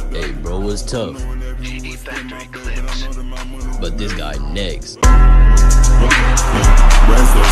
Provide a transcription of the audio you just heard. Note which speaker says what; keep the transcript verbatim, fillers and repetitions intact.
Speaker 1: Hey, bro was tough. But this guy next.